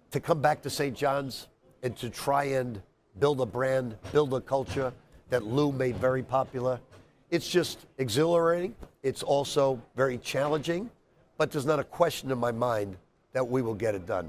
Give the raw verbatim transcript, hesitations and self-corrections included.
to come back to Saint John's and to try and build a brand, build a culture that Lou made very popular, it's just exhilarating. It's also very challenging, but there's not a question in my mind that we will get it done.